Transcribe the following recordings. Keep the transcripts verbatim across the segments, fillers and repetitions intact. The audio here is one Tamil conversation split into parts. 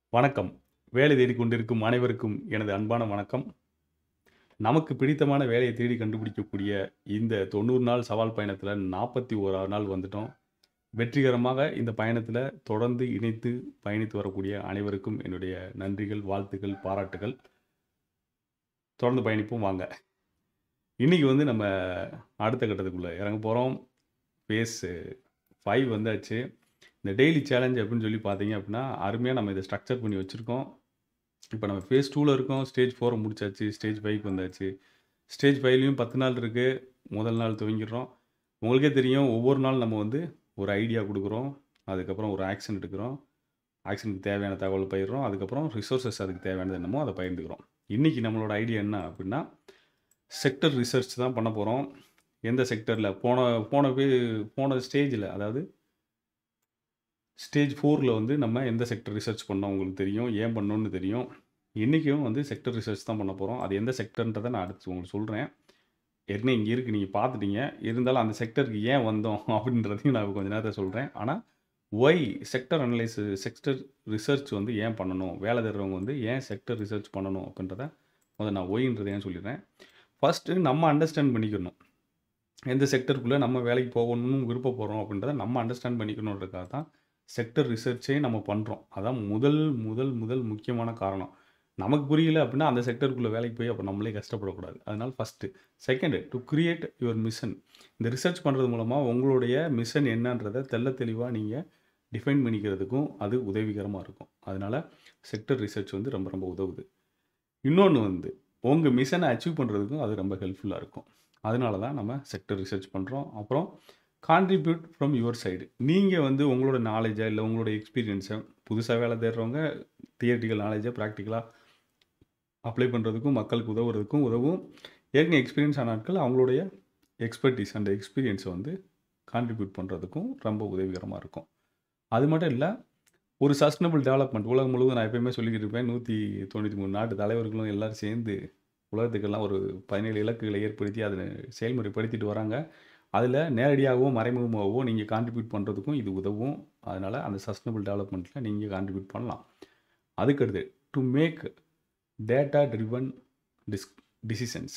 வணக்கம். வேலை தேடிக் கொண்டிருக்கும் அனைவருக்கும் எனது அன்பான வணக்கம். நமக்கு பிடித்தமான வேலைய தேடி கண்டுபிடிக்கக்கூடிய இந்த தொண்ணூறு நாள் சவால் பயணத்தில நாற்பத்தி ஒன்றாவது நாள் வந்துட்டோம். வெற்றிகரமாக இந்த பயணத்தில தொடர்ந்து இணைத்து பயணித்து வரக்கூடிய அனைவருக்கும் என்னுடைய நன்றிகள், வாழ்த்துக்கள், பாராட்டுகள். தொடர்ந்து பயணிப்போம் வாங்க. இன்னைக்கு வந்து நம்ம அடுத்த கட்டத்துக்குள்ள இறங்க போறோம். ஃபேஸ் ஐந்து வந்தாச்சு. இந்த டெய்லி சேலஞ்ச் அப்படின்னு சொல்லி பார்த்தீங்க அப்படின்னா, அருமையா நம்ம இத ஸ்ட்ரக்சர் பண்ணி வச்சிருக்கோம். இப்ப நம்ம ஃபேஸ் இரண்டில் இருக்கோம். ஸ்டேஜ் நான்கு முடிச்சாச்சு. ஸ்டேஜ் ஐந்துக்கு வந்தாச்சு. ஸ்டேஜ் ஐந்துலயும் பத்து நாள் இருக்கு. முதல் நாள் துவங்கிடுறோம். உங்களுக்கே தெரியும் ஒவ்வொரு நாள் நம்ம வந்து ஒரு ஐடியா குடுக்குறோம். அதுக்கப்புறம் ஒரு ஆக்ஷன் எடுக்கிறோம். ஆக்ஷனுக்கு தேவையான தகவல் பகிர்றோம். அதுக்கப்புறம் ரிசோர்ஸஸ் அதுக்கு தேவையானது என்னமோ அத பகிர்ந்துக்கிறோம். இன்னைக்கு நம்மளோட ஐடியா என்ன அப்படின்னா, செக்டர் ரிசர்ச் தான் பண்ண போறோம். எந்த செக்டர்ல போன போன வே போன ஸ்டேஜ்ல அதாவது ஸ்டேஜ் நான்கில் வந்து நம்ம எந்த செக்டர் ரிசர்ச் பண்ணோம் உங்களுக்கு தெரியும். ஏன் பண்ணோம்னு தெரியும். இன்னைக்கும் வந்து செக்டர் ரிசர்ச் தான் பண்ண போறோம். அது எந்த செக்டர்ன்றத நான் அடுத்து உங்களுக்கு சொல்றேன். ஏற்கனவே இங்க இருக்கு. நீங்க பார்த்துட்டீங்க. இருந்தாலும் அந்த செக்டருக்கு ஏன் வந்தோம் அப்படின்றதையும் நான் கொஞ்ச நேரத்துல சொல்றேன். ஆனா, why sector analyse sector research வந்து ஏன் பண்ணணும்? வேலை தேடுறவங்க வந்து ஏன் செக்டர் ரிசர்ச் பண்ணணும் அப்படின்றத முதல்ல நான் ஒய்ன்றத ஏன் சொல்லிடுறேன். ஃபர்ஸ்ட்டு நம்ம அண்டர்ஸ்டாண்ட் பண்ணிக்கணும். எந்த செக்டருக்குள்ள நம்ம வேலைக்கு போகணும்னு விருப்பப்படுறோம் அப்படின்றத நம்ம அண்டர்ஸ்டாண்ட் பண்ணிக்கணுன்றதுக்காக தான் செக்டர் ரிசர்ச்சே நம்ம பண்ணுறோம். அதான் முதல் முதல் முதல் முக்கியமான காரணம். நமக்கு புரியல அப்படின்னா அந்த செக்டருக்குள்ள வேலைக்கு போய் அப்போ நம்மளே கஷ்டப்படக்கூடாது. அதனால first. Second to create your mission. இந்த ரிசர்ச் பண்ணுறது மூலமாக உங்களுடைய மிஷன் என்னன்றதை தெள்ள தெளிவாக நீங்கள் டிஃபைன் பண்ணிக்கிறதுக்கும் அது உதவிகரமாக இருக்கும். அதனால செக்டர் ரிசர்ச் வந்து ரொம்ப ரொம்ப உதவுது. இன்னொன்று வந்து உங்கள் மிஷனை அச்சீவ் பண்ணுறதுக்கும் அது ரொம்ப ஹெல்ப்ஃபுல்லாக இருக்கும். அதனால தான் நம்ம செக்டர் ரிசர்ச் பண்ணுறோம். அப்புறம் கான்ட்ரிபியூட் ஃப்ரம் யுவர் சைடு. நீங்கள் வந்து உங்களோட நாலேஜை இல்லை உங்களோட எக்ஸ்பீரியன்ஸை புதுசாக வேலை தேடுறவங்க தியரிட்டிக்கல் நாலேஜை ப்ராக்டிக்கலாக அப்ளை பண்ணுறதுக்கும் மக்களுக்கு உதவுறதுக்கும் உதவும். ஏற்கனவே எக்ஸ்பீரியன்ஸ் ஆன ஆட்கள் அவங்களுடைய எக்ஸ்பர்டீஸ் அண்ட் எக்ஸ்பீரியன்ஸை வந்து கான்ட்ரிபியூட் பண்ணுறதுக்கும் ரொம்ப உதவிகரமாக இருக்கும். அது மட்டும் இல்லை, ஒரு சஸ்டைனபிள் டெவலப்மெண்ட் உலகம் முழுவதும் நான் எப்பயுமே சொல்லிக்கிட்டு இருப்பேன். நூற்றி தொண்ணூற்றி மூணு நாட்டு தலைவர்களும் எல்லோரும் சேர்ந்து உலகத்துக்கெல்லாம் ஒரு பதினேழு இலக்குகளை ஏற்படுத்தி அதை செயல்முறைப்படுத்திட்டு வராங்க. அதில் நேரடியாகவோ மறைமுகமாகவோ நீங்கள் கான்ட்ரிபியூட் பண்ணுறதுக்கும் இது உதவும். அதனால் அந்த சஸ்டைனபிள் டெவலப்மெண்ட்டில் நீங்கள் கான்ட்ரிபியூட் பண்ணலாம். அதுக்கடுத்து டு மேக் டேட்டா ட்ரிவன் டிஸ் டிசிஷன்ஸ்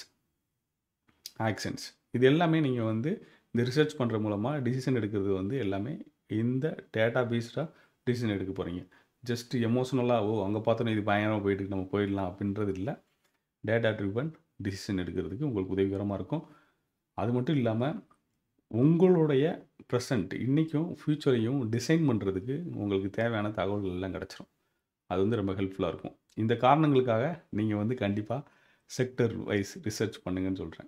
ஆக்ஷன்ஸ். இது எல்லாமே நீங்கள் வந்து இந்த ரிசர்ச் பண்ணுற மூலமாக டிசிஷன் எடுக்கிறது வந்து எல்லாமே இந்த டேட்டா பேஸ்டாக டிசிஷன் எடுக்க போகிறீங்க. ஜஸ்ட் எமோஷனலாக ஓ அங்கே பார்த்தோன்னா இது பயங்கரமாக போயிட்டு நம்ம போயிடலாம் அப்படின்றது இல்லை. டேட்டா ட்ரிவன் டிசிஷன் எடுக்கிறதுக்கு உங்களுக்கு உதவிகரமாக இருக்கும். அது மட்டும் இல்லாமல் உங்களுடைய ப்ரெசண்ட் இன்றைக்கும் ஃப்யூச்சரையும் டிசைன் பண்ணுறதுக்கு உங்களுக்கு தேவையான தகவல்கள் எல்லாம் கிடச்சிரும். அது வந்து ரொம்ப ஹெல்ப்ஃபுல்லாக இருக்கும். இந்த காரணங்களுக்காக நீங்கள் வந்து கண்டிப்பாக செக்டர் வைஸ் ரிசர்ச் பண்ணுங்கன்னு சொல்கிறேன்.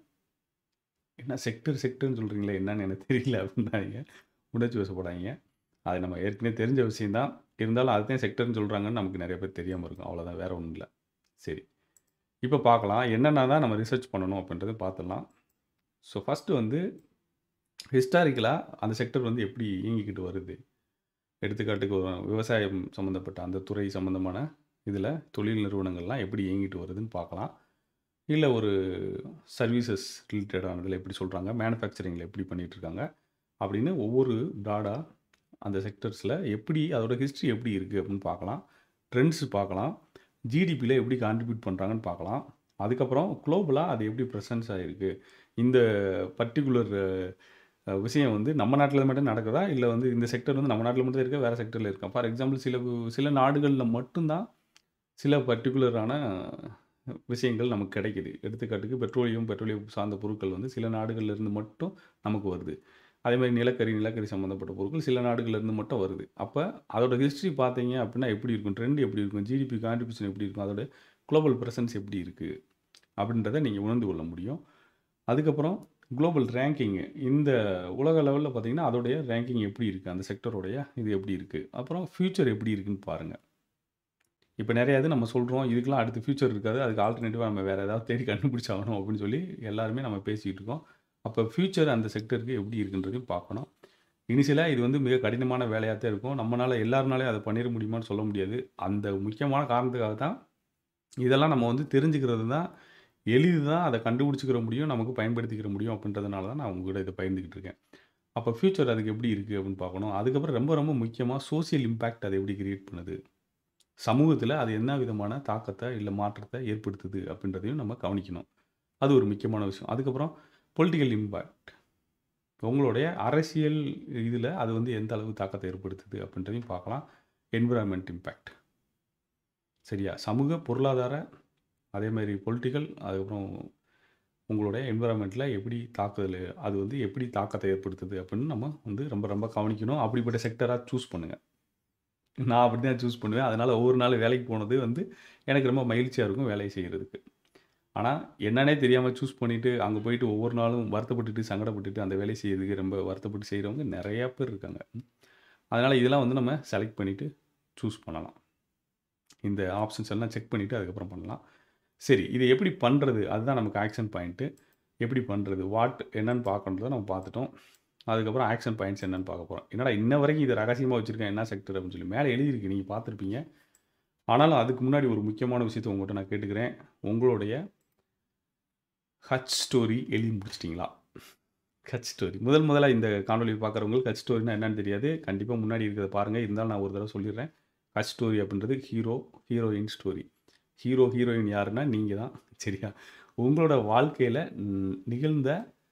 என்ன செக்டர் செக்டர்னு சொல்கிறீங்களே என்னன்னு எனக்கு தெரியல அப்படின்னாங்க. உணர்ச்சி வசப்படாதீங்க. அது நம்ம ஏற்கனவே தெரிஞ்ச விஷயந்தான். இருந்தாலும் அதுதான் செக்டர்னு சொல்கிறாங்கன்னு நமக்கு நிறைய பேர் தெரியாமல் இருக்கும். அவ்வளோதான், வேறு ஒன்றும் இல்லை. சரி, இப்போ பார்க்கலாம் என்னென்ன தான் நம்ம ரிசர்ச் பண்ணணும் அப்படின்றத பார்த்துடலாம். ஸோ ஃபஸ்ட்டு வந்து ஹிஸ்டாரிக்கலாக அந்த செக்டர் வந்து எப்படி இயங்கிக்கிட்டு வருது. எடுத்துக்காட்டுக்கு ஒரு விவசாயம் சம்மந்தப்பட்ட அந்த துறை சம்மந்தமான இதில் தொழில் நிறுவனங்கள்லாம் எப்படி இயங்கிட்டு வருதுன்னு பார்க்கலாம். இல்லை ஒரு சர்வீசஸ் ரிலேட்டடானதில் எப்படி சொல்கிறாங்க, மேனுஃபேக்சரிங்கில் எப்படி பண்ணிகிட்ருக்காங்க அப்படின்னு ஒவ்வொரு ப்ராடாக அந்த செக்டர்ஸில் எப்படி அதோட ஹிஸ்ட்ரி எப்படி இருக்குது அப்படின்னு பார்க்கலாம். ட்ரெண்ட்ஸ் பார்க்கலாம். ஜிடிபியில் எப்படி கான்ட்ரிபியூட் பண்ணுறாங்கன்னு பார்க்கலாம். அதுக்கப்புறம் குளோபலாக அது எப்படி ப்ரெசன்ஸ் ஆகிருக்கு. இந்த பர்டிகுலர் விஷயம் வந்து நம்ம நாட்டில் மட்டும் நடக்குதா, இல்லை வந்து இந்த செக்டர் வந்து நம்ம நாட்டில் மட்டும் இருக்கா, வேறு செக்டரில் இருக்கா. ஃபார் எக்ஸாம்பிள் சில சில நாடுகளில் மட்டும்தான் சில பர்டிகுலரான விஷயங்கள் நமக்கு கிடைக்குது. எடுத்துக்காட்டுக்கு பெட்ரோலியம் பெட்ரோலியம் சார்ந்த பொருட்கள் வந்து சில நாடுகள்லேருந்து மட்டும் நமக்கு வருது. அதே மாதிரி நிலக்கரி நிலக்கரி சம்மந்தப்பட்ட பொருட்கள் சில நாடுகள்லேருந்து மட்டும் வருது. அப்போ அதோட ஹிஸ்ட்ரி பார்த்தீங்க அப்படின்னா எப்படி இருக்கும், ட்ரெண்ட் எப்படி இருக்கும், ஜிடிபி கான்ட்ரிபியூஷன் எப்படி இருக்கும், அதோட குளோபல் ப்ரெசன்ஸ் எப்படி இருக்குது அப்படின்றத நீங்கள் உணர்ந்து கொள்ள முடியும். அதுக்கப்புறம் குளோபல் ரேங்கிங்கு இந்த உலக லெவலில் பார்த்தீங்கன்னா அதோடைய ரேங்கிங் எப்படி இருக்குது, அந்த செக்டருடைய இது எப்படி இருக்குது, அப்புறம் ஃப்யூச்சர் எப்படி இருக்குதுன்னு பாருங்கள். இப்போ நிறையா இது நம்ம சொல்கிறோம், இதுக்கெலாம் அடுத்து ஃப்யூச்சர் இருக்காது, அதுக்கு ஆல்டர்னேட்டிவாக நம்ம வேறு ஏதாவது தேடி கண்டுபிடிச்சாகணும் அப்படின்னு சொல்லி எல்லாருமே நம்ம பேசிக்கிட்டு இருக்கோம். அப்போ ஃப்யூச்சர் அந்த செக்டருக்கு எப்படி இருக்குன்றதையும் பார்க்கணும். இனிஷியலாக இது வந்து மிக கடினமான வேலையாக தான் இருக்கும். நம்மளால் எல்லாருனாலே அதை பண்ணிட முடியுமான்னு சொல்ல முடியாது. அந்த முக்கியமான காரணத்துக்காக தான் இதெல்லாம் நம்ம வந்து தெரிஞ்சுக்கிறது தான் எளிது தான், அதை கண்டுபிடிச்சிக்கிற முடியும், நமக்கு பயன்படுத்திக்கிற முடியும் அப்படின்றதுனால தான் நான் உங்கள்கிட்ட இதை பகிர்ந்துக்கிட்டு இருக்கேன். அப்போ ஃப்யூச்சர் அதுக்கு எப்படி இருக்குது அப்படின்னு பார்க்கணும். அதுக்கப்புறம் ரொம்ப ரொம்ப முக்கியமாக சோசியல் இம்பேக்ட் அதை எப்படி கிரியேட் பண்ணுது. சமூகத்தில் அது என்ன விதமான தாக்கத்தை இல்லை மாற்றத்தை ஏற்படுத்துது அப்படின்றதையும் நம்ம கவனிக்கணும். அது ஒரு முக்கியமான விஷயம். அதுக்கப்புறம் பொலிட்டிக்கல் இம்பேக்ட், உங்களுடைய அரசியல் இதில் அது வந்து எந்த அளவு தாக்கத்தை ஏற்படுத்துது அப்படின்றதையும் பார்க்கலாம். என்விரான்மெண்ட் இம்பேக்ட், சரியா? சமூக, பொருளாதார, அதே மாதிரி பொலிட்டிக்கல், அதுக்கப்புறம் உங்களுடைய என்விரான்மெண்ட்டில் எப்படி தாக்குதல், அது வந்து எப்படி தாக்கத்தை ஏற்படுத்துது அப்படின்னு நம்ம வந்து ரொம்ப ரொம்ப கவனிக்கணும். அப்படிப்பட்ட செக்டராக சூஸ் பண்ணுங்கள். நான் அப்படி தான் சூஸ் பண்ணுவேன். அதனால் ஒவ்வொரு நாள் வேலைக்கு போனது வந்து எனக்கு ரொம்ப மகிழ்ச்சியாக இருக்கும் வேலையை செய்கிறதுக்கு. ஆனால் என்னன்னே தெரியாமல் சூஸ் பண்ணிவிட்டு அங்கே போயிட்டு ஒவ்வொரு நாளும் வருத்தப்பட்டுட்டு சங்கடப்பட்டுட்டு அந்த வேலையை செய்கிறதுக்கு ரொம்ப வருத்தப்பட்டு செய்கிறவங்க நிறையா பேர் இருக்காங்க. அதனால் இதெல்லாம் வந்து நம்ம செலக்ட் பண்ணிவிட்டு சூஸ் பண்ணலாம். இந்த ஆப்ஷன்ஸ் எல்லாம் செக் பண்ணிவிட்டு அதுக்கப்புறம் பண்ணலாம். சரி, இதை எப்படி பண்ணுறது, அதுதான் நமக்கு ஆக்ஷன் பாயிண்ட்டு. எப்படி பண்ணுறது, வாட் என்னன்னு பார்க்கணுன்றதை நம்ம பார்த்துட்டோம். அதுக்கப்புறம் ஆக்ஷன் பாயிண்ட்ஸ் என்னன்னு பார்க்க போகிறோம். என்னடா இன்ன வரைக்கும் இதை ரகசியமாக வச்சுருக்கேன் என்ன செக்டர் அப்படின்னு சொல்லி மேலே எழுதியிருக்கு, நீங்கள் பார்த்துருப்பீங்க. ஆனாலும் அதுக்கு முன்னாடி ஒரு முக்கியமான விஷயத்தை உங்கள்கிட்ட நான் கேட்டுக்கிறேன். உங்களுடைய ஹச் ஸ்டோரி எழுதி முடிச்சிட்டிங்களா? ஹச் ஸ்டோரி முதல் முதலாக இந்த காணொலி பார்க்குறவங்களுக்கு ஹச் ஸ்டோரினா என்னன்னு தெரியாது. கண்டிப்பாக முன்னாடி இருக்கிறத பாருங்கள். இருந்தாலும் நான் ஒரு தடவை சொல்லிடுறேன். ஹச் ஸ்டோரி அப்படின்றது hero heroine story. Hero heroine யாருன்னா நீங்கள் தான், சரியா? உங்களோட வாழ்க்கையில் நிகழ்ந்த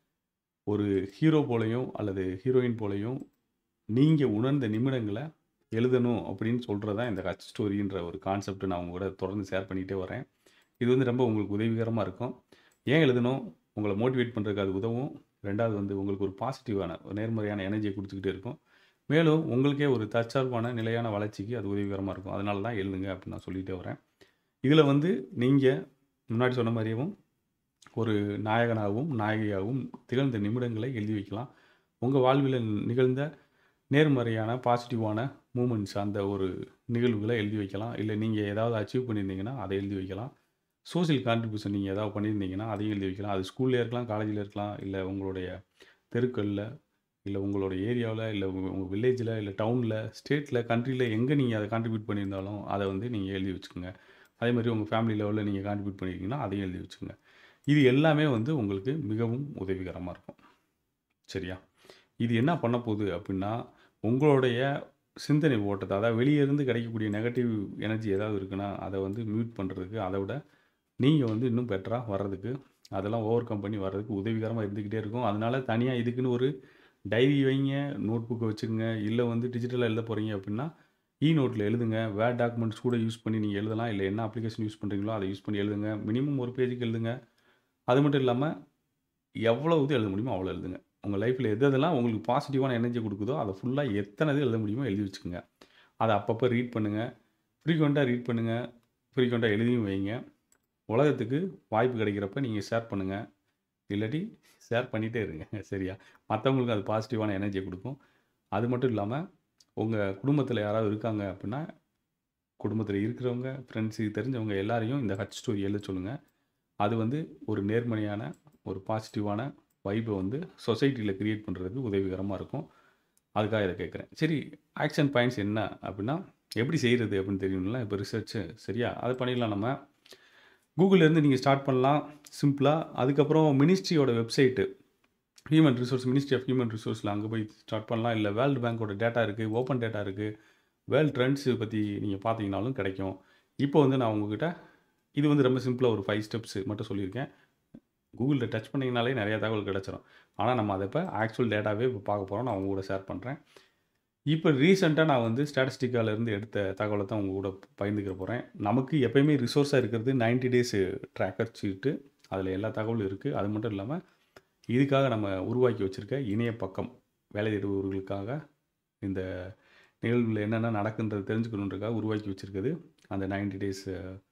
ஒரு ஹீரோ போலையும் அல்லது ஹீரோயின் போலையும் நீங்கள் உணர்ந்த நிமிடங்களை எழுதணும் அப்படின்னு சொல்கிறது தான் இந்த ஹச் ஸ்டோரின்ற ஒரு கான்செப்ட் நான் உங்க கூட தொடர்ந்து ஷேர் பண்ணிகிட்டே வரேன். இது வந்து ரொம்ப உங்களுக்கு உதவிகரமாக இருக்கும். ஏன் எழுதணும், உங்களை மோட்டிவேட் பண்ணுறதுக்கு அது உதவும். ரெண்டாவது வந்து உங்களுக்கு ஒரு பாசிட்டிவான ஒரு நேர்மறையான எனர்ஜியை கொடுத்துக்கிட்டே இருக்கும். மேலும் உங்களுக்கே ஒரு தற்சார்பான நிலையான வளர்ச்சிக்கு அது உதவிகரமாக இருக்கும். அதனால தான் எழுதுங்க அப்படின்னு நான் சொல்லிகிட்டே வரேன். இதில் வந்து நீங்கள் முன்னாடி சொன்ன மாதிரியும் ஒரு நாயகனாகவும் நாயகியாகவும் திகழ்ந்த நிமிடங்களை எழுதி வைக்கலாம். உங்கள் வாழ்வில் நிகழ்ந்த நேர்மறையான பாசிட்டிவான மூமெண்ட்ஸ், அந்த ஒரு நிகழ்வுகளை எழுதி வைக்கலாம். இல்லை நீங்கள் ஏதாவது அச்சீவ் பண்ணியிருந்தீங்கன்னா அதை எழுதி வைக்கலாம். சோஷியல் கான்ட்ரிபியூஷன் நீங்கள் ஏதாவது பண்ணியிருந்தீங்கன்னா அதையும் எழுதி வைக்கலாம். அது ஸ்கூல்லே இருக்கலாம், காலேஜில் இருக்கலாம், இல்லை உங்களுடைய தெருக்களில், இல்லை உங்களோட ஏரியாவில், இல்லை உங்கள் வில்லேஜில், இல்லை டவுனில், ஸ்டேட்டில், கண்ட்ரியில் எங்கே நீங்கள் அதை கான்ட்ரிபியூட் பண்ணியிருந்தாலும் அதை வந்து நீங்கள் எழுதி வச்சுக்கோங்க. அதே மாதிரி உங்கள் ஃபேமிலி லெவலில் நீங்கள் கான்ட்ரிபியூட் பண்ணியிருக்கீங்கன்னா அதையும் எழுதி வச்சுக்கோங்க. இது எல்லாமே வந்து உங்களுக்கு மிகவும் உதவிகரமாக இருக்கும், சரியா? இது என்ன பண்ண போகுது அப்படின்னா, உங்களுடைய சிந்தனை ஓட்டத்தை, அதாவது வெளியே இருந்து கிடைக்கக்கூடிய நெகட்டிவ் எனர்ஜி ஏதாவது இருக்குன்னா அதை வந்து மியூட் பண்ணுறதுக்கு, அதை விட நீங்கள் வந்து இன்னும் பெட்டராக வர்றதுக்கு, அதெல்லாம் ஓவர் கம் பண்ணி வர்றதுக்கு உதவிகரமாக இருந்துக்கிட்டே இருக்கும். அதனால் தனியாக இதுக்குன்னு ஒரு டைரி வைங்க, நோட் புக்கை வச்சுக்கோங்க. இல்லை வந்து டிஜிட்டலாக எழுத போகிறீங்க அப்படின்னா இ நோட்டில் எழுதுங்க. வேர்ட் டாக்குமெண்ட்ஸ் கூட யூஸ் பண்ணி நீங்கள் எழுதலாம். இல்லை என்ன அப்ளிகேஷன் யூஸ் பண்ணுறீங்களோ அதை யூஸ் பண்ணி எழுதுங்க. மினிமம் ஒரு பேஜுக்கு எழுதுங்க. அது மட்டும் இல்லாமல் எவ்வளோ இது எழுத முடியுமோ அவ்வளோ எழுதுங்க. உங்கள் லைஃப்பில் எது எதெல்லாம் உங்களுக்கு பாசிட்டிவான எனர்ஜி கொடுக்குதோ அதை ஃபுல்லாக எத்தனை இது எழுத முடியுமோ எழுதி வச்சுக்கோங்க. அதை அப்பப்போ ரீட் பண்ணுங்கள். ஃப்ரீக்வெண்ட்டாக ரீட் பண்ணுங்கள். ஃப்ரீக்வெண்ட்டாக எழுதியும் வைங்க. உலகத்துக்கு வாய்ப்பு கிடைக்கிறப்ப நீங்கள் ஷேர் பண்ணுங்கள். இல்லாட்டி ஷேர் பண்ணிகிட்டே இருங்க, சரியா? மற்றவங்களுக்கு அது பாசிட்டிவான எனர்ஜியை கொடுக்கும். அது மட்டும் இல்லாமல் உங்கள் குடும்பத்தில் யாராவது இருக்காங்க அப்படின்னா, குடும்பத்தில் இருக்கிறவங்க, ஃப்ரெண்ட்ஸு, தெரிஞ்சவங்க எல்லாரையும் இந்த ஹச் ஸ்டோரி எழுத சொல்லுங்கள். அது வந்து ஒரு நேர்மறையான ஒரு பாசிட்டிவான வைப்பை வந்து சொசைட்டியில் க்ரியேட் பண்ணுறதுக்கு உதவிகரமாக இருக்கும். அதுக்காக இதை கேட்குறேன். சரி, ஆக்ஷன் பாயிண்ட்ஸ் என்ன அப்படின்னா, எப்படி செய்கிறது அப்படின்னு தெரியணும்ல. இப்போ ரிசர்ச்சு, சரியா? அதை பண்ணிடலாம். நம்ம கூகுளிலேருந்து நீங்கள் ஸ்டார்ட் பண்ணலாம் சிம்பிளாக. அதுக்கப்புறம் மினிஸ்ட்ரியோட website, human resource, ministry of human ரிசோர்ஸில் அங்கே போய் ஸ்டார்ட் பண்ணலாம். இல்லை வேர்ல்டு பேங்கோட டேட்டா இருக்குது, ஓப்பன் டேட்டா இருக்குது, வேர்ல்டு ட்ரெண்ட்ஸு பற்றி நீங்கள் பார்த்தீங்கனாலும் கிடைக்கும். இப்போ வந்து நான் உங்ககிட்ட இது வந்து ரொம்ப சிம்பிளாக ஒரு ஃபைவ் ஸ்டெப்ஸு மட்டும் சொல்லியிருக்கேன். கூகுளில் டச் பண்ணிங்கனாலே நிறையா தகவல் கிடச்சிரும். ஆனால் நம்ம அதை இப்போ ஆக்சுவல் டேட்டாவே இப்போ பார்க்க போகிறோம். நான் உங்க கூட ஷேர் பண்ணுறேன். இப்போ ரீசெண்டாக நான் வந்து ஸ்டாட்டிஸ்டிக்காலேருந்து எடுத்த தகவலை தான் உங்கள் கூட பகிர்ந்துக்க போகிறேன். நமக்கு எப்போயுமே ரிசோர்ஸாக இருக்கிறது நைன்ட்டி டேஸு ட்ராக்கர் சீட்டு. அதில் எல்லா தகவலும் இருக்குது. அது மட்டும் இல்லாமல் இதுக்காக நம்ம உருவாக்கி வச்சுருக்க இணைய பக்கம், வேலை தேடுபவர்களுக்காக இந்த நிகழ்வில் என்னென்ன நடக்குன்றது தெரிஞ்சுக்கணுன்றதுக்காக உருவாக்கி வச்சுருக்குது அந்த நைன்ட்டி டேஸ்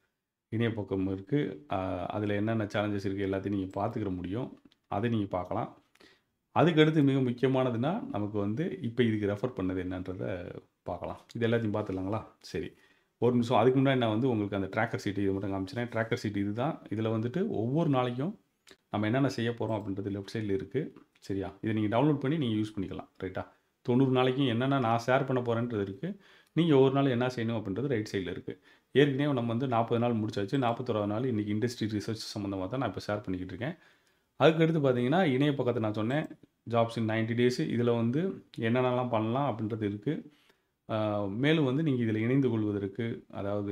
இணைய பக்கம் இருக்குது. அதில் என்னென்ன சேலஞ்சஸ் இருக்குது எல்லாத்தையும் நீங்கள் பார்த்துக்கிற முடியும். அதை நீங்கள் பார்க்கலாம். அதுக்கடுத்து மிக முக்கியமானதுன்னா நமக்கு வந்து இப்போ இதுக்கு ரெஃபர் பண்ணது என்னன்றதை பார்க்கலாம். இது எல்லாத்தையும் பார்த்துடலாங்களா? சரி, ஒரு நிமிஷம். அதுக்கு முன்னாடி நான் வந்து உங்களுக்கு அந்த ட்ராக்கர் சீட்டு இது மட்டும் காமிச்சிட்டேன். ட்ராக்கர் சீட்டு இது தான். இதில் வந்துட்டு ஒவ்வொரு நாளைக்கும் நம்ம என்னென்ன செய்ய போகிறோம் அப்படின்றது லெஃப்ட் சைடில் இருக்குது, சரியா? இதை நீங்கள் டவுன்லோட் பண்ணி நீங்கள் யூஸ் பண்ணிக்கலாம், ரைட்டா? தொண்ணூறு நாளைக்கும் என்னென்ன நான் ஷேர் பண்ண போகிறேன்றது இருக்குது. நீங்கள் ஒவ்வொரு நாள் என்ன செய்யணும் அப்படின்றது ரைட் சைடில் இருக்குது. ஏற்கனவே நம்ம வந்து நாற்பது நாள் முடிச்சாச்சு. நாற்பத்தோராவது நாள் இன்றைக்கி இண்டஸ்ட்ரி ரிசர்ச் சம்மந்தமாக தான் நான் இப்போ ஷேர் பண்ணிக்கிட்டு இருக்கேன். அதுக்கடுத்து பார்த்தீங்கன்னா இணைய பக்கத்தை நான் சொன்னேன், ஜாப்ஸ் இன் நைன்ட்டி டேஸு. இதில் வந்து என்னென்னலாம் பண்ணலாம் அப்படின்றது இருக்குது. மேலும் வந்து நீங்கள் இதில் இணைந்து கொள்வதற்கு, அதாவது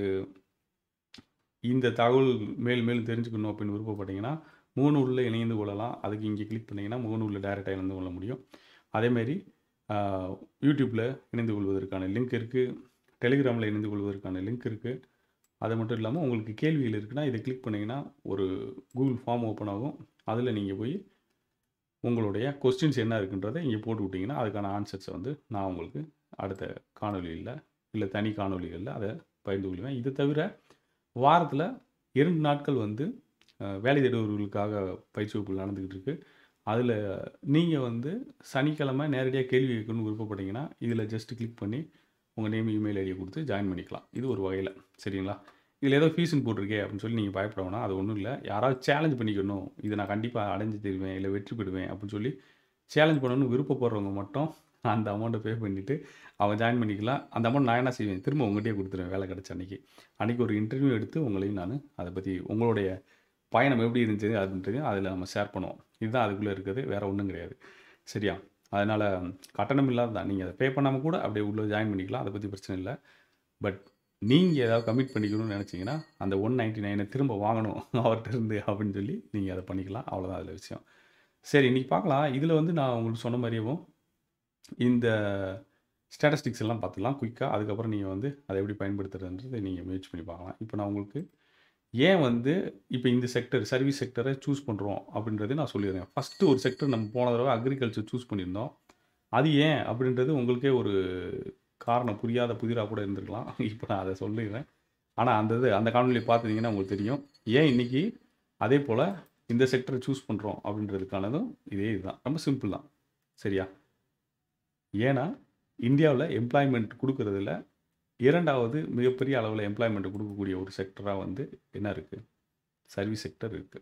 இந்த தகவல் மேல் மேலும் தெரிஞ்சுக்கணும் அப்படின்னு விருப்பப்பட்டீங்கன்னா முகநூலில் இணைந்து கொள்ளலாம். அதுக்கு இங்கே கிளிக் பண்ணிங்கன்னா முகநூலில் டைரெக்டாக இணைந்து கொள்ள முடியும். அதேமாரி யூடியூப்பில் இணைந்து கொள்வதற்கான லிங்க் இருக்குது. டெலிகிராமில் இணைந்து கொள்வதற்கான லிங்க் இருக்குது. அது மட்டும் இல்லாமல் உங்களுக்கு கேள்விகள் இருக்குன்னா இதை கிளிக் பண்ணிங்கன்னா ஒரு கூகுள் ஃபார்ம் ஓப்பன் ஆகும். அதில் நீங்கள் போய் உங்களுடைய கொஸ்டின்ஸ் என்ன இருக்குன்றதை இங்கே போட்டு விட்டிங்கன்னா அதுக்கான ஆன்சர்ஸை வந்து நான் உங்களுக்கு அடுத்த காணொலியில் இல்லை தனி காணொலிகளில் அதை பகிர்ந்து கொள்வேன். இதை தவிர வாரத்தில் இரண்டு நாட்கள் வந்து வேலை தேடுபவர்களுக்காக பயிற்சி வகுப்புகள் நடந்துக்கிட்டு இருக்குது. அதில் நீங்கள் வந்து சனிக்கிழமை நேரடியாக கேள்வி கேட்கணும்னு விருப்பப்பட்டீங்கன்னா இதில் ஜஸ்ட் கிளிக் பண்ணி உங்கள் நேம் இமெயில் ஐடியை கொடுத்து ஜாயின் பண்ணிக்கலாம். இது ஒரு வகையில் சரிங்களா. இதில் ஏதோ ஃபீஸ்ன்னு போட்டிருக்கே அப்படின்னு சொல்லி நீங்கள் பயப்பட வேணாம். அது ஒன்றும் இல்லை. யாராவது சேலஞ்ச் பண்ணிக்கணும், இதை நான் கண்டிப்பாக அடைஞ்சு தருவேன் இல்லை வெற்றி பெறுவேன் அப்படின்னு சொல்லி சேலஞ்ச் பண்ணணும்னு விருப்பப்படுறவங்க மட்டும் அந்த அமௌண்ட்டை பே பண்ணிவிட்டு அவங்க ஜாயின் பண்ணிக்கலாம். அந்த அமௌண்ட் நான் என்ன செய்வேன், திரும்ப உங்கள்கிட்டயே கொடுத்துருவேன் வேலை கிடச்ச அன்றைக்கி. அன்றைக்கி ஒரு இன்டர்வியூ எடுத்து உங்களையும் நான் அதை பற்றி உங்களுடைய பயணம் எப்படி இருந்துச்சு அப்படின்றது அதில் நம்ம ஷேர் பண்ணுவோம். இதுதான் அதுக்குள்ளே இருக்குது, வேறு ஒன்றும் கிடையாது. சரியா. அதனால் கட்டணம் இல்லாத தான். நீங்கள் அதை பே பண்ணாமல் கூட அப்படியே உள்ளே ஜாயின் பண்ணிக்கலாம். அதை பற்றி பிரச்சனை இல்லை. பட் நீங்கள் ஏதாவது கமிட் பண்ணிக்கணும்னு நினச்சிங்கன்னா அந்த ஒன் நைன்ட்டி நைனை திரும்ப வாங்கணும் அவர்கிட்ட இருந்து அப்படின்னு சொல்லி நீங்கள் அதை பண்ணிக்கலாம். அவ்வளோதான் அதில் விஷயம். சரி, இன்றைக்கி பார்க்கலாம். இதில் வந்து நான் உங்களுக்கு சொன்ன மாதிரியும் இந்த ஸ்டாட்டிஸ்டிக்ஸ் எல்லாம் பார்த்துக்கலாம் குயிக்காக. அதுக்கப்புறம் நீங்கள் வந்து அதை எப்படி பயன்படுத்துறதுன்றது நீங்கள் முயற்சி பண்ணி பார்க்கலாம். இப்போ நான் உங்களுக்கு ஏன் வந்து இப்போ இந்த செக்டர் சர்வீஸ் செக்டரை சூஸ் பண்ணுறோம் அப்படின்றது நான் சொல்லிடுறேன். ஃபஸ்ட்டு ஒரு செக்டர் நம்ம போன தடவை அக்ரிகல்ச்சர் சூஸ் பண்ணியிருந்தோம். அது ஏன் அப்படின்றது உங்களுக்கே ஒரு காரணம் புரியாத புதிராக கூட இருந்திருக்கலாம். இப்போ நான் அதை சொல்லிடுறேன். ஆனால் அந்த இது அந்த காணொலியை பார்த்துட்டிங்கன்னா உங்களுக்கு தெரியும் ஏன் இன்றைக்கி அதே போல் இந்த செக்டரை சூஸ் பண்ணுறோம் அப்படின்றதுக்கானதும் இதே இதுதான். ரொம்ப சிம்பிள் தான். சரியா. ஏன்னா இந்தியாவில் எம்ப்ளாய்மெண்ட் கொடுக்குறதுல இரண்டாவது மிகப்பெரிய அளவில் எம்ப்ளாய்மெண்ட் கொடுக்கக்கூடிய ஒரு செக்டராக வந்து என்ன இருக்குது, சர்வீஸ் செக்டர் இருக்குது.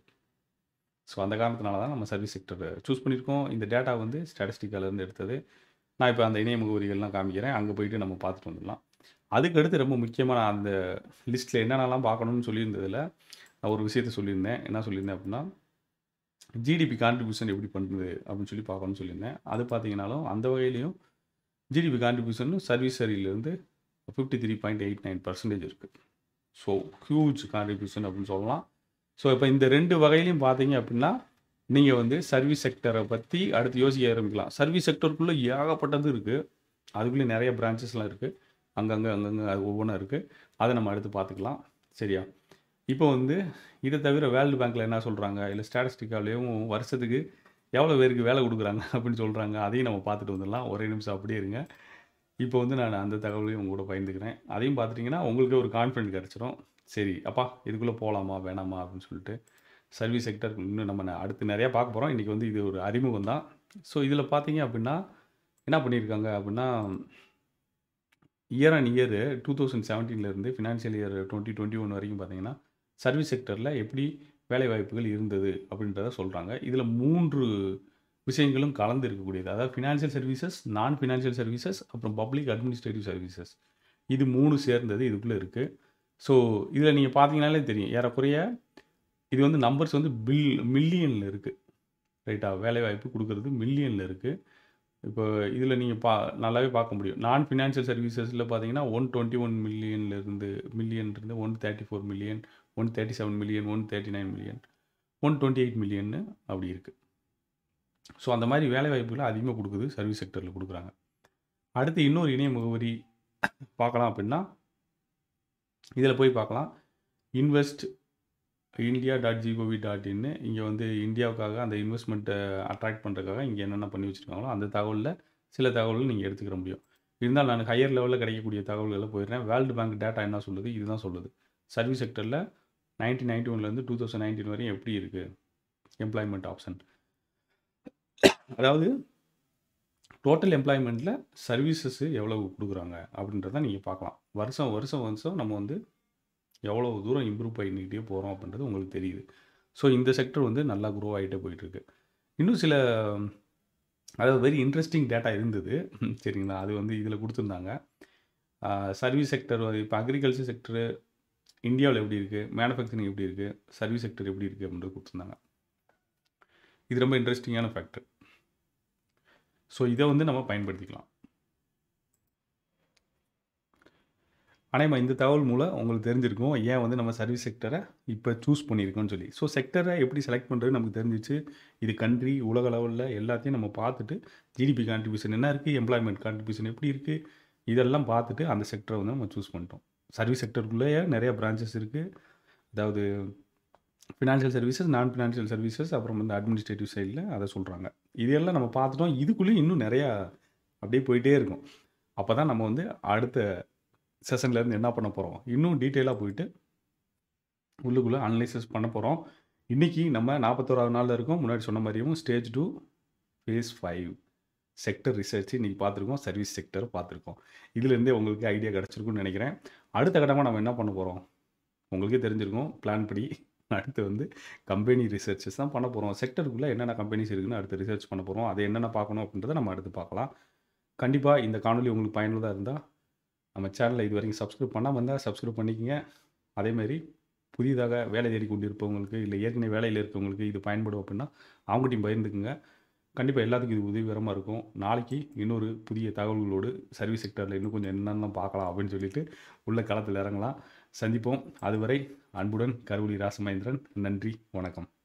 ஸோ அந்த காரணத்தினால தான் நம்ம சர்வீஸ் செக்டரை சூஸ் பண்ணியிருக்கோம். இந்த டேட்டா வந்து ஸ்டாட்டிஸ்டிக்காலேருந்து எடுத்தது. நான் இப்போ அந்த இணைய முகவரிகள்லாம் காமிக்கிறேன். அங்கே போயிட்டு நம்ம பார்த்துட்டு வந்துடலாம். அதுக்கடுத்து ரொம்ப முக்கியமான அந்த லிஸ்ட்டில் என்னென்னலாம் பார்க்கணும்னு சொல்லியிருந்ததில் நான் ஒரு விஷயத்த சொல்லியிருந்தேன். என்ன சொல்லியிருந்தேன் அப்படின்னா ஜிடிபி கான்ட்ரிபியூஷன் எப்படி பண்ணுது அப்படின்னு சொல்லி பார்க்கணும்னு சொல்லியிருந்தேன். அது பார்த்தீங்கன்னாலும் அந்த வகையிலையும் ஜிடிபி கான்ட்ரிபியூஷன் சர்வீஸ் சரியிலேருந்து fifty three point eight nine percentage இருக்குது. ஸோ ஹியூஜ் கான்ட்ரிபியூஷன் அப்படின்னு சொல்லலாம். ஸோ இப்போ இந்த ரெண்டு வகையிலையும் பார்த்தீங்க அப்படின்னா நீங்கள் வந்து சர்வீஸ் செக்டரை பற்றி அடுத்து யோசிக்க ஆரம்பிக்கலாம். சர்வீஸ் செக்டருக்குள்ளே ஏகப்பட்டது இருக்குது. அதுக்குள்ளே நிறைய பிரான்ச்சஸ்லாம் இருக்குது. அங்கங்கே அங்கங்கே அது ஒவ்வொன்றும் இருக்குது. அதை நம்ம அடுத்து பார்த்துக்கலாம். சரியா. இப்போ வந்து இதை தவிர வேர்ல்டு பேங்க்கில் என்ன சொல்கிறாங்க, இல்லை ஸ்டாட்டிஸ்டிக்காலேயும் வருஷத்துக்கு எவ்வளோ பேருக்கு வேலை கொடுக்குறாங்க அப்படின்னு சொல்கிறாங்க. அதையும் நம்ம பார்த்துட்டு வந்துடலாம். ஒரே நிமிஷம் அப்படியே இருங்க. இப்போ வந்து நான் அந்த தகவலையும் உங்க கூட பகிர்ந்துக்கிறேன். அதையும் பார்த்துட்டிங்கன்னா உங்களுக்கே ஒரு கான்ஃபிடென்ட் கிடச்சிரும். சரி அப்பா இதுக்குள்ளே போகலாமா வேணாமா அப்படின்னு சொல்லிட்டு. சர்வீஸ் செக்டர் இன்னும் நம்ம அடுத்து நிறையா பார்க்க போகிறோம். இன்றைக்கி வந்து இது ஒரு அறிமுகம் தான். ஸோ இதில் பார்த்தீங்க அப்படின்னா என்ன பண்ணியிருக்காங்க அப்படின்னா year on year two thousand செவன்டீன்லேருந்து financial year twenty twenty one வரைக்கும் பார்த்தீங்கன்னா சர்வீஸ் செக்டரில் எப்படி வேலைவாய்ப்புகள் இருந்தது அப்படின்றத சொல்கிறாங்க. இதில் மூன்று விஷயங்களும் கலந்து இருக்கக்கூடியது. அதாவது financial services, non financial services, அப்புறம் பப்ளிக் அட்மினிஸ்ட்ரேட்டிவ் சர்வீசஸ். இது மூணு சேர்ந்தது இதுக்குள்ளே இருக்குது. ஸோ இதில் நீங்கள் பார்த்தீங்கன்னாலே தெரியும் ஏறக்குறைய இது வந்து நம்பர்ஸ் வந்து பில் மில்லியனில் இருக்குது. ரைட்டா. வேலைவாய்ப்பு கொடுக்குறது மில்லியனில் இருக்குது. இப்போ இதில் நீங்கள் பா நல்லாவே பார்க்க முடியும். நான் ஃபினான்ஷியல் சர்வீசஸில் பார்த்தீங்கன்னா ஒன் டுவெண்ட்டி ஒன் மில்லியன்லேருந்து மில்லியன்லேருந்து one thirty four million, one thirty seven million, one thirty nine million, one twenty eight மில்லியன்னு அப்படி இருக்குது. ஸோ அந்த மாதிரி வேலைவாய்ப்புகளை அதிகமாக கொடுக்குது சர்வீஸ் செக்டரில் கொடுக்குறாங்க. அடுத்து இன்னொரு இணைய முகவரி பார்க்கலாம் அப்படின்னா இதில் போய் பார்க்கலாம். Invest India dot G O V dot in. இங்கே வந்து இந்தியாவுக்காக அந்த இன்வெஸ்ட்மெண்ட்டை அட்ராக்ட் பண்ணுறதுக்காக இங்கே என்னென்ன பண்ணி வச்சுருக்காங்களோ அந்த தகவலில் சில தகவல்கள் நீங்கள் எடுத்துக்கிற முடியும். இருந்தாலும் நான் ஹையர் லெவலில் கிடைக்கக்கூடிய தகவல்களை போயிடுறேன். வேர்ல்டு பேங்க் டேட்டா என்ன சொல்லுது, இதுதான் சொல்லுது. சர்வீஸ் செக்டரில் நைன்டீன் நைன்டி ஒன்லேருந்து டூ தௌசண்ட் நைன்டீன் வரையும் எப்படி இருக்குது எம்ப்ளாய்மெண்ட் ஆப்ஷன். அதாவது டோட்டல் எம்ப்ளாய்மெண்ட்டில் சர்வீசஸ்ஸு எவ்வளவு கொடுக்குறாங்க அப்படின்றத நீங்கள் பார்க்கலாம். வருஷம் வருஷம் வருஷம் நம்ம வந்து எவ்வளோ தூரம் இம்ப்ரூவ் பண்ணிக்கிட்டே போகிறோம் அப்படின்றது உங்களுக்கு தெரியுது. ஸோ இந்த செக்டர் வந்து நல்லா க்ரோ ஆகிட்டே போயிட்டுருக்கு. இன்னும் சில அதாவது வெரி இன்ட்ரெஸ்டிங் டேட்டா இருந்தது. சரிங்களா. அது வந்து இதில் கொடுத்துருந்தாங்க. சர்வீஸ் செக்டர் இப்போ அக்ரிகல்ச்சர் செக்டரு இந்தியாவில் எப்படி இருக்குது, மேனுஃபேக்சரிங் எப்படி இருக்குது, சர்வீஸ் செக்டர் எப்படி இருக்குது அப்படின்றது கொடுத்துருந்தாங்க. இது ரொம்ப இன்ட்ரெஸ்டிங்கான ஃபேக்டர். ஸோ இதை வந்து நம்ம பயன்படுத்திக்கலாம். ஆனால் இந்த தகவல் மூலம் உங்களுக்கு தெரிஞ்சிருக்கும் ஏன் வந்து நம்ம சர்வீஸ் செக்டரை இப்போ சூஸ் பண்ணியிருக்கோம்னு சொல்லி. ஸோ செக்டரை எப்படி செலக்ட் பண்ணுறது நமக்கு தெரிஞ்சிச்சு. இது கண்ட்ரி உலக லெவலில் எல்லாத்தையும் நம்ம பார்த்துட்டு ஜிடிபி கான்ட்ரிபியூஷன் என்ன இருக்குது, எம்ப்ளாய்மெண்ட் கான்ட்ரிபியூஷன் எப்படி இருக்குது, இதெல்லாம் பார்த்துட்டு அந்த செக்டரை வந்து நம்ம சூஸ் பண்ணிட்டோம். சர்வீஸ் செக்டருக்குள்ளேயே நிறைய பிரான்ச்சஸ் இருக்குது. அதாவது financial services, non financial services, அப்புறம் வந்து அட்மினிஸ்ட்ரேட்டிவ் சைடில் அதை சொல்கிறாங்க. இதையெல்லாம் நம்ம பார்த்துட்டோம். இதுக்குள்ளேயும் இன்னும் நிறையா அப்படியே போயிட்டே இருக்கும். அப்போ தான் நம்ம வந்து அடுத்த செஷன்லேருந்து என்ன பண்ண போகிறோம், இன்னும் டீட்டெயிலாக போயிட்டு உள்ளுக்குள்ளே அனலைசிஸ் பண்ண போகிறோம். இன்றைக்கி நம்ம நாற்பத்தோராவது நாளில் இருக்கோம். முன்னாடி சொன்ன மாதிரியும் stage two phase five sector research இன்றைக்கி பார்த்துருக்கோம். சர்வீஸ் செக்டர் பார்த்துருக்கோம். இதுலேருந்தே உங்களுக்கு ஐடியா கிடச்சிருக்குன்னு நினைக்கிறேன். அடுத்த கட்டமாக நம்ம என்ன பண்ண போகிறோம் உங்களுக்கே தெரிஞ்சிருக்கும். பிளான் படி அடுத்து வந்து கம்பெனி ரிசர்ச்சஸ் தான் பண்ண போகிறோம். செக்டருக்குள்ளே என்னென்ன கம்பெனிஸ் இருக்குன்னு அடுத்து ரிசர்ச் பண்ண போகிறோம். அதை என்னென்ன பார்க்கணும் அப்படின்றத நம்ம அடுத்து பார்க்கலாம். கண்டிப்பாக இந்த காணொலி உங்களுக்கு பயனுள்ளதாக இருந்தால் நம்ம சேனலை இது வரைக்கும் சப்ஸ்கிரைப் பண்ணாமல் இருந்தால் சப்ஸ்கிரைப் பண்ணிக்கங்க. அதேமாதிரி புதிதாக வேலை தேடி கொண்டு இருப்பவங்களுக்கு, இல்லை ஏற்கனவே வேலையில் இருக்கவங்களுக்கு இது பயன்படும் அப்படின்னா அவங்ககிட்டையும் பகிர்ந்துக்குங்க. கண்டிப்பாக எல்லாத்துக்கும் இது உதவிகரமாக இருக்கும். நாளைக்கு இன்னொரு புதிய தகவல்களோடு சர்வீஸ் செக்டரில் இன்னும் கொஞ்சம் என்னென்ன பார்க்கலாம் அப்படின்னு சொல்லிட்டு உள்ள களத்தில் இறங்கலாம். சந்திப்போம். அதுவரை அன்புடன் கருவெளி ராச மகேந்திரன். நன்றி, வணக்கம்.